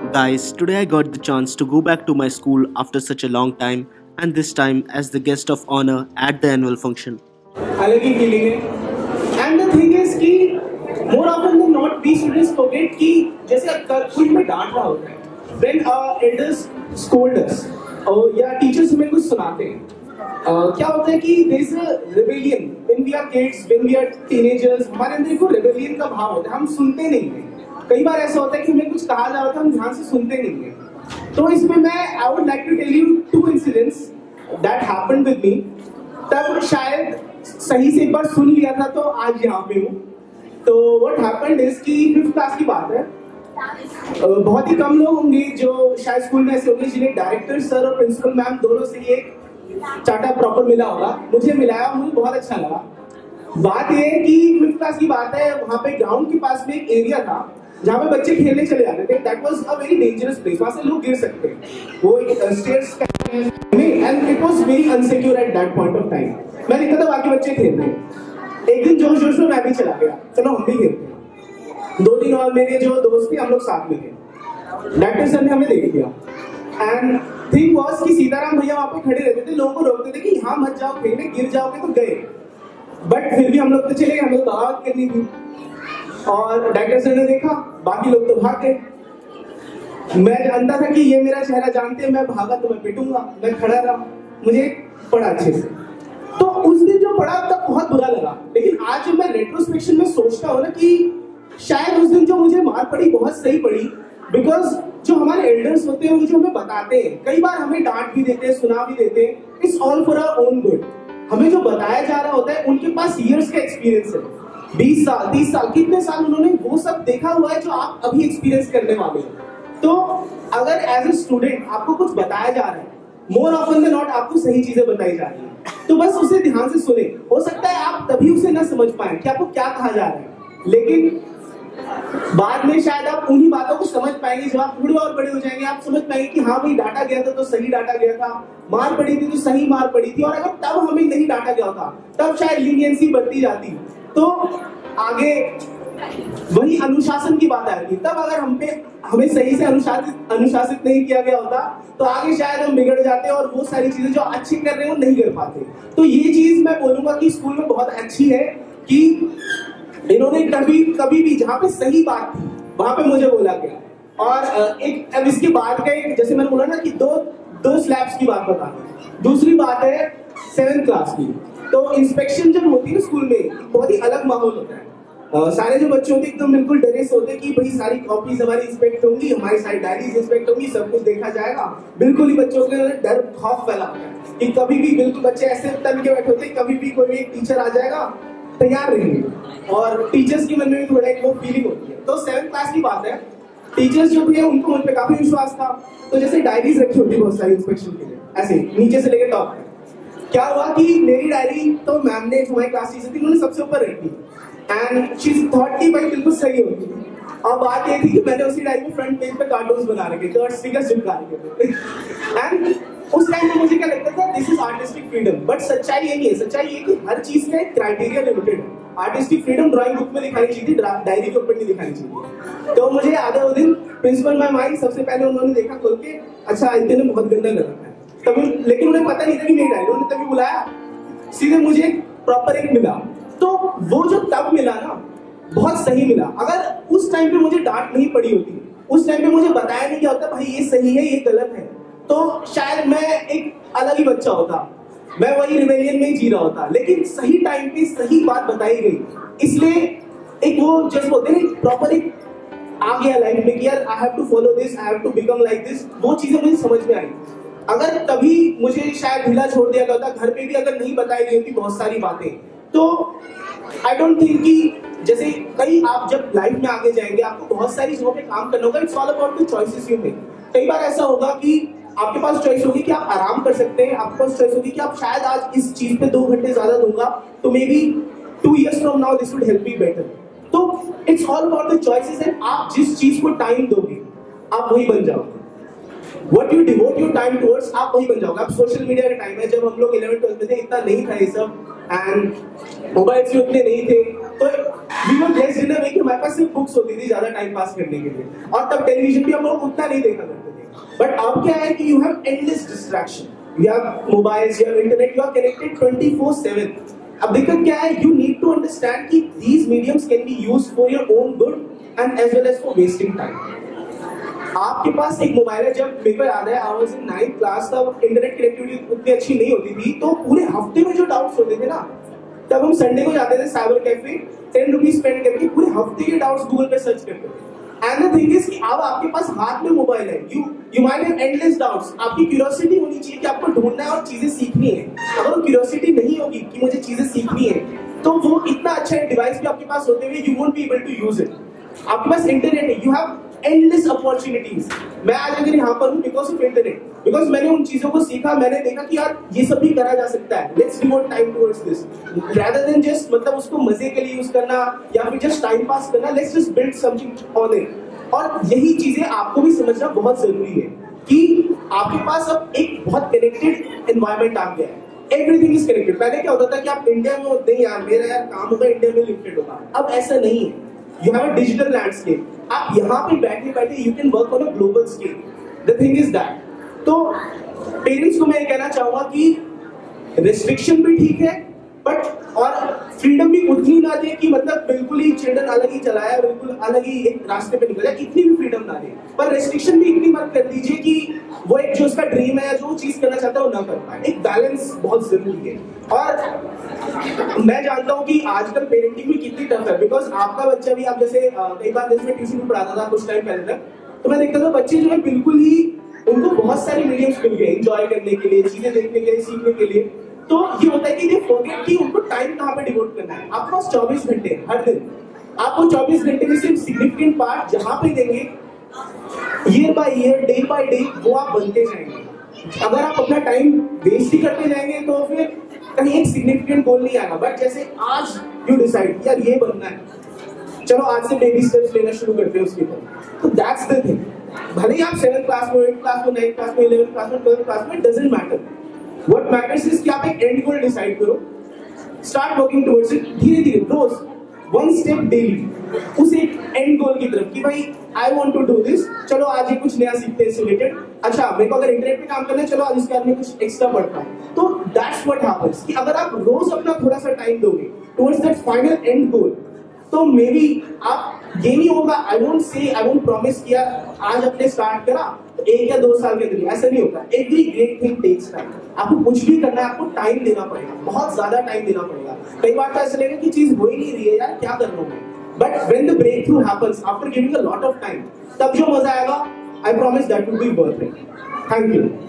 Guys, today I got the chance to go back to my school after such a long time, and this time as the guest of honor at the annual function. अलग ही feeling है and the thing is कि more often than not we students forget कि जैसे कोई हमें डांट रहा होता है व्हेन एल्डर्स स्कोल्ड अस या टीचर्स हमें कुछ सुनाते हैं क्या होता है कि there is a rebellion when we are kids when we are teenagers हमारे अंदर एक रिबेलियन का भाव होता है हम सुनते नहीं हैं कई बार ऐसा होता है कि हमें कुछ कहा जा रहा था हम ध्यान से सुनते नहीं हैं तो इसमें मैं I would like to tell you two incidents that happened with me तब शायद सही से एक बार सुन लिया था तो आज यहाँ पे हूँ तो व्हाट हैपेंड इज कि 5th क्लास की बात है बहुत ही कम लोग होंगे जो शायद स्कूल में ऐसे होंगे जिन्हें डायरेक्टर सर और प्रिंसिपल मैम दोनों से ये चार्टर प्रॉपर मिला होगा मुझे मिलाया मुझे बहुत अच्छा लगा बात ये है कि 5th क्लास की बात है वहाँ पे ग्राउंड के पास में एक एरिया था जहाँ पे बच्चे खेलने चले जाते थे that was a very dangerous place वहाँ से लोग गिर सकते हैं वो एक stairs and it was very unsecure at that point of time मैं देखता था बाकी बच्चे खेल रहे हैं एक दिन जोश जोश में मैं भी चला गया चलो हम भी खेलते हैं 2 दिन और मेरे जो दोस्त थे हम लोग साथ में थे डायरेक्टर सर ने हमें देख लिया एंड थिंग वाज कि सीताराम भैया वहाँ पे खड़े रहते थे लोगों को रोकते थे कि यहाँ मत जाओ खेलने गिर जाओगे तो गए बट फिर भी हम लोग तो चले गए हमें बगावत करनी थी और डायरेक्टर सर ने देखा बाकी लोग तो भाग गए मैं जानता था कि ये मेरा चेहरा जानते हैं मैं भागा तो मैं पिटूंगा मैं खड़ा रहा मुझे पड़ा अच्छे से तो उस दिन जो पड़ा तब बहुत बुरा लगा लेकिन आज जब मैं रेट्रोस्पेक्शन में सोचता हूँ ना कि शायद उस दिन जो मुझे मार पड़ी बहुत सही पड़ी बिकॉज जो हमारे एल्डर्स होते हैं वो जो हमें बताते हैं कई बार हमें डांट भी देते हैं सुना भी देते हैं it's all for our own good हमें जो बताया जा रहा होता है उनके पास ईयर्स का एक्सपीरियंस है 20 साल 30 साल कितने साल उन्होंने वो सब देखा हुआ है जो आप अभी एक्सपीरियंस करने वाले हो तो अगर एज ए स्टूडेंट आपको कुछ बताया जा रहा है मोर ऑफन देन नॉट आपको सही चीजें बताई जा रही है तो बस उसे ध्यान से सुने हो सकता है आप तभी उसे ना समझ पाए कि आपको क्या कहा जा रहा है लेकिन बाद में शायद आप उन्हीं बातों को समझ पाएंगे जब आप थोड़े और बड़े हो जाएंगे आप समझ पाएंगे कि हाँ भाई डांटा गया था तो सही डांटा गया था मार पड़ी थी तो सही मार पड़ी थी और अगर तब हमें नहीं डांटा गया था तब शायद लीनियंसी बढ़ती जाती तो आगे वही अनुशासन की बात आती तब अगर हमें सही से अनुशासित नहीं किया गया होता तो आगे शायद हम बिगड़ जाते और वो सारी चीजें जो अच्छे कर रहे हैं वो नहीं कर पाते तो ये चीज मैं बोलूंगा कि स्कूल में बहुत अच्छी है कि इन्होंने कभी भी जहाँ पे सही बात थी वहां पे मुझे बोला गया और एक अब इसके बाद का एक जैसे मैंने बोला ना कि दो स्लैब्स की बात बता दूसरी बात है 7th क्लास की तो इंस्पेक्शन जब होती है ना स्कूल में बहुत ही अलग माहौल होता है सारे जो बच्चे होते हैं एकदम बिल्कुल डरे से होते हैं कि भाई सारी कॉपीज हमारी इंस्पेक्ट होंगी हमारी सारी डायरीज इंस्पेक्ट होंगी सब कुछ देखा जाएगा बिल्कुल ही बच्चों के डर खौफ फैला होता है कि कभी भी बिल्कुल बच्चे ऐसे तन के बैठे होते हैं कभी भी कोई एक टीचर आ जाएगा तैयार रहेंगे और टीचर्स के मन में भी थोड़ा एक वो फीलिंग होती है तो 7th क्लास की बात है टीचर्स जो थे उनको उन पे काफी विश्वास था तो जैसे डायरीज रखी होती बहुत सारी इंस्पेक्शन के लिए ऐसे नीचे से लेकर टॉप तक क्या हुआ कि मेरी डायरी तो मैम ने जो हमारी क्लास टीचर थी उन्होंने सबसे ऊपर रखी एंड शी थॉट कि भाई बिल्कुल सही होगी और बात ये थी कि मैंने उसी डायरी में फ्रंट पेज पे कार्टून्स बना रखे थे और स्टिकर्स चिपका रखे थे एंड उस टाइम पे मुझे क्या लगता था this is artistic freedom but सच्चाई ये नहीं है सच्चाई ये कि हर चीज का एक क्राइटेरिया लिमिटेड है आर्टिस्टिक फ्रीडम ड्राइंग बुक में दिखानी चाहिए थी डायरी के ऊपर नहीं दिखानी चाहिए तो मुझे याद है वो दिन प्रिंसिपल मैम आई सबसे पहले उन्होंने देखा खोल के अच्छा इतने बहुत गंदा कर रखा है तभी लेकिन उन्हें पता नहीं था कि मेरी डायरी उन्होंने तभी बुलाया सीधे मुझे प्रॉपर एक मिला तो वो जो तब मिला ना बहुत सही मिला अगर उस टाइम पे मुझे डांट नहीं पड़ी होती उस टाइम पे मुझे बताया नहीं क्या होता भाई ये सही है ये गलत है तो शायद मैं एक अलग ही बच्चा होता मैं वही रिबेलियन में ही जी रहा होता लेकिन सही टाइम पे सही बात बताई गई इसलिए एक वो जस्ट होते ना प्रॉपर एक आ गया लाइफ में कि यार I have to follow this I have to become like this वो चीजें मुझे समझ में आई अगर तभी मुझे शायद ढीला छोड़ दिया गया होता घर पे भी अगर नहीं बताई गई होती बहुत सारी बातें तो आई डोंट थिंक कि जैसे कई आप जब लाइफ में आगे जाएंगे आपको बहुत सारी चीजों पे काम करना होगा it's all about the choices you make कई बार ऐसा होगा कि आपके पास चॉइस होगी कि आप आराम कर सकते हैं आपके पास चॉइस होगी कि आप शायद आज इस चीज पे 2 घंटे ज्यादा दूंगा तो maybe 2 years from now this would help me better तो it's all about the choices and आप जिस चीज को टाइम दोगे आप वही बन जाओगे what you devote your time towards, आप वही बन जाओगे। अब सोशल मीडिया का टाइम है, जब हम लोग 11th-12th में थे इतना नहीं था ये सब, एंड मोबाइल्स भी उतने नहीं थे, तो we were blessed in a way कि हमारे पास सिर्फ बुक्स होती थी ज्यादा टाइम पास करने के लिए, और तब टेलीविजन भी हम लोग उतना नहीं देखा करते थे। बट अब क्या है कि you have endless distraction, you have mobiles, you have internet, you are connected 24/7। अब दिक्कत क्या है, you need to understand कि these mediums can be used for your own good and as well as for wasting time। आपके पास एक mobile है, जब मेरे को याद है I was in 9th class, तब इंटरनेट कनेक्टिविटी उतनी अच्छी नहीं होती थी, तो पूरे हफ्ते में जो डाउट्स होते थे ना, तब हम संडे को जाते थे साइबर कैफे, 10 रुपीज स्पेंड करके पूरे हफ्ते के डाउट्स गूगल पे सर्च करते थे। एंड द थिंग इज कि अब आपके पास हाथ में मोबाइल है, you might have endless doubts. आपकी क्यूरियोसिटी होनी चाहिए कि आपको ढूंढना है और चीजें सीखनी है। अगर वो क्यूरियोसिटी नहीं होगी कि मुझे चीजें सीखनी है, तो वो इतना अच्छा डिवाइस भी आपके पास होते हुए you won't be able to use it. आपके पास इंटरनेट है, यू हैव endless opportunities। मैं आज अगर यहाँ पर हूँ because of internet, because मैंने उन चीजों को सीखा, मैंने देखा कि यार ये सब भी करा जा सकता है। Let's devote time towards this, rather than just मतलब उसको मजे के लिए यूज करना या फिर just टाइम पास करना। Let's just build something on it। और यही चीजें आपको भी समझना बहुत जरूरी है कि आपके पास अब एक बहुत कनेक्टेड एनवायरमेंट आ गया है। Everything is connected। पहले क्या होता था कि आप इंडिया में होते हैं, यार मेरा यार काम होगा इंडिया में लिमिटेड होगा, अब ऐसा नहीं है। You have a digital landscape। आप यहाँ पे बैठे बैठे you can work on a global scale। The thing is that, तो पेरेंट्स को मैं ये कहना चाहूंगा कि रिस्ट्रिक्शन भी ठीक है, बट और फ्रीडम भी उतनी ना दे कि मतलब बिल्कुल ही चिल्ड्रन अलग ही चलाया, बिल्कुल अलग ही एक रास्ते पे निकल जाए, इतनी भी फ्रीडम ना दे। पर रेस्ट्रिक्शन भी इतनी मत कर दीजिए कि वो एक जो उसका ड्रीम है, जो चीज करना चाहता है वो ना कर पाए। एक बैलेंस बहुत जरूरी है। और मैं जानता हूँ कि आजकल पेरेंटिंग भी कितनी टफ है, बिकॉज आपका बच्चा भी, आप जैसे कई बार जैसे मैं ट्यूशन में पढ़ाता था कुछ टाइम पहले तक, तो मैं देखता था बच्चे जो है बिल्कुल ही उनको बहुत सारे मीडियम्स मिल गए एंजॉय करने के लिए, चीजें देखने के लिए, सीखने के लिए। तो ये होता है कि ये फॉरगेट कि उनको टाइम कहाँ पे डिवोट करना है। आपके पास 24 घंटे हर दिन, आपको 24 घंटे में सिर्फ सिग्निफिकेंट पार्ट जहां पे देंगे, year by year, day by day, वो आप बनते जाएंगे। अगर आप अपना टाइम वेस्ट ही करते जाएंगे तो फिर कहीं एक सिग्निफिकेंट गोल नहीं आएगा। बट जैसे आज यू डिसाइड यार ये बनना है, चलो आज से बेबी स्टेप्स लेना शुरू करते हैं उसके ऊपर, तो दैट्स द थिंग। भले ही आप 7th क्लास में, 8th क्लास में, 9th क्लास में, 11th क्लास में, 12th क्लास में, doesn't matter. What matters is कि आप एक एंड गोल डिसाइड करो, स्टार्ट वर्किंग टुवर्ड्स इट, धीरे धीरे, रोज, वन स्टेप डेली, उस एक एंड गोल की तरफ कि भाई I want to do this, चलो आज ये कुछ नया सीखते हैं रिलेटेड। अच्छा मेरे को अगर इंटरनेट पे काम करना है, चलो आज इसके बाद में कुछ एक्स्ट्रा पढ़ता हूं। तो दैट्स व्हाट हैपेंस कि अगर आप रोज अपना थोड़ा सा टाइम दोगे towards that final end goal, तो मे बी आप ये नहीं होगा, आई वोंट प्रॉमिस किया आज अपने स्टार्ट करा तो 1 या 2 साल के अंदर, ऐसा नहीं होता। Every great thing takes time. आपको कुछ भी करना है, आपको टाइम देना पड़ेगा, बहुत ज्यादा टाइम देना पड़ेगा। कई बार तो ऐसा लगेगा कि चीज हो ही नहीं रही है, यार क्या कर रहा हूं मैं। But when the breakthrough happens after giving a lot of time, तब जो मजा आएगा, I promise that will be worth it. Thank you.